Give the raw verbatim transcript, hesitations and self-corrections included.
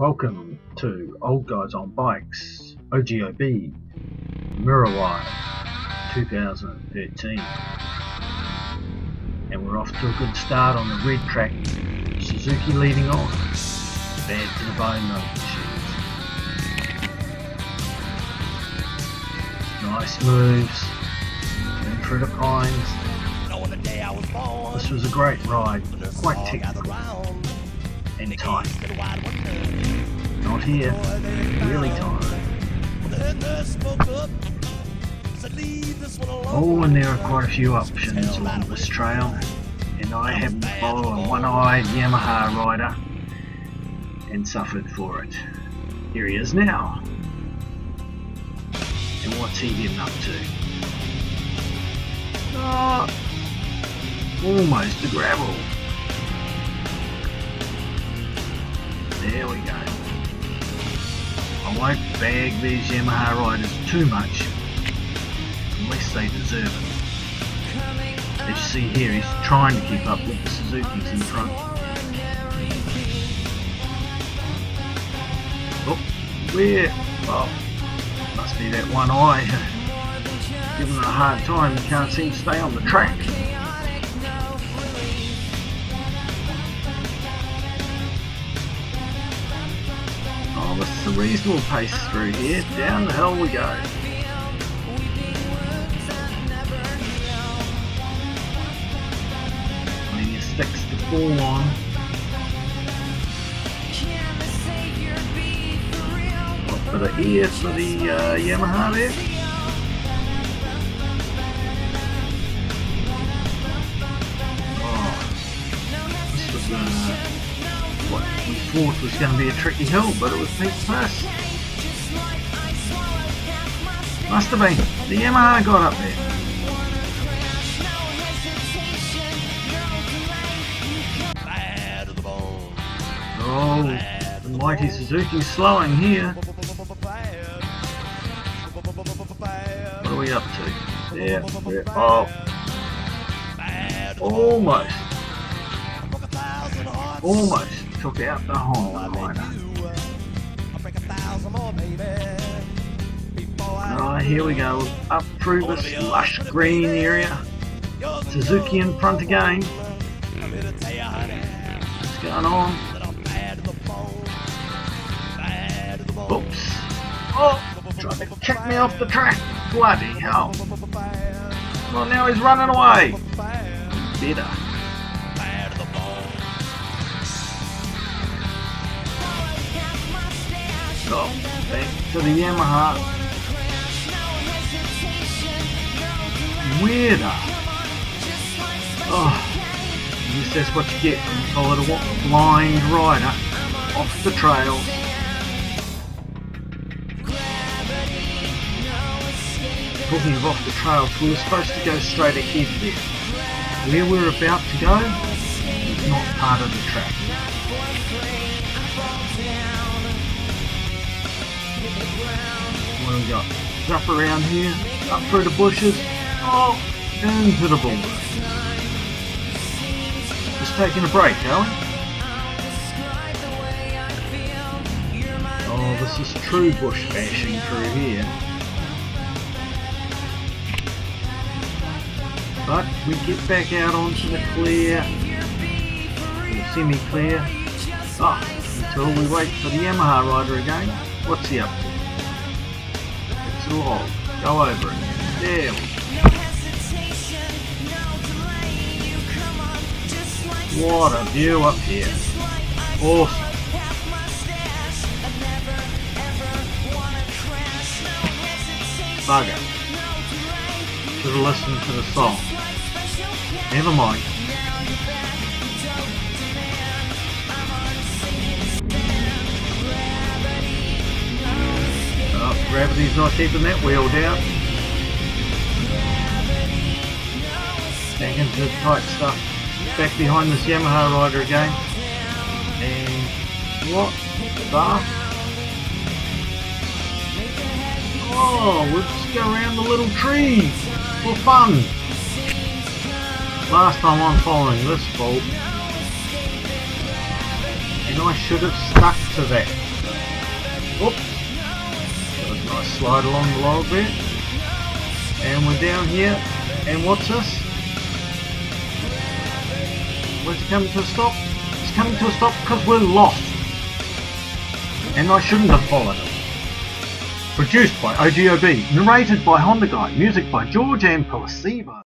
Welcome to Old Guys on Bikes, O G O B, Muriwai, two thousand thirteen. And we're off to a good start on the red track, Suzuki leading on. Bad to the bone though, machines. Nice moves, in through the pines. This was a great ride, quite technical and tight. Not here, really tight. Oh, and there are quite a few options along this trail, and I happen to follow a one-eyed Yamaha rider and suffered for it. Here he is now. And what's he getting up to? Oh, almost a gravel. There we go. I won't bag these Yamaha riders too much unless they deserve it. As you see here, he's trying to keep up with the Suzukis in front. Oh, where? Oh, must be that one eye. Giving it a hard time, he can't seem to stay on the track. Oh, this is a reasonable pace through here. Down the hill we go. Plenty of sticks to fall on. What bit of ear for the uh, Yamaha there? Uh, what we thought was going to be a tricky hill, but it was Pete's pass. Must have been. The Yamaha got up there. Oh, the mighty Suzuki's slowing here. What are we up to? There, there. Oh, almost. Almost took out the Honda rider. Oh, here we go, up through this lush green area. Suzuki in front again. What's going on? Oops. Oh, trying to kick me off the track. Bloody hell. Well, now he's running away. Better. Oh, back to the Yamaha. Weirder. Oh, I guess that's what you get when you follow a blind rider off the trails. Talking of off the trails, we were supposed to go straight ahead there. Where we're about to go is not part of the track. What do we got? Up around here, up through the bushes, oh, into the bull. Just taking a break, are we? Oh, this is true bush bashing through here. But we get back out onto the clear, the semi-clear. Oh, until we wait for the Yamaha rider again. What's he up to? Log. Go over it. There we go. What a view up here. Awesome. Bugger. Should have listened to the song. Never mind. Gravity's not keeping that wheel down. Back into the tight stuff. Back behind this Yamaha rider again. And what the? Oh, we'll just go around the little trees for fun. Last time I'm following this fault. And I should have stuck to that. Oop. That was a nice slide along the log there. And we're down here. And what's this? Where's it coming to a stop? It's coming to a stop because we're lost. And I shouldn't have followed it. Produced by O G O B. Narrated by Honda Guy. Music by George and Placebo.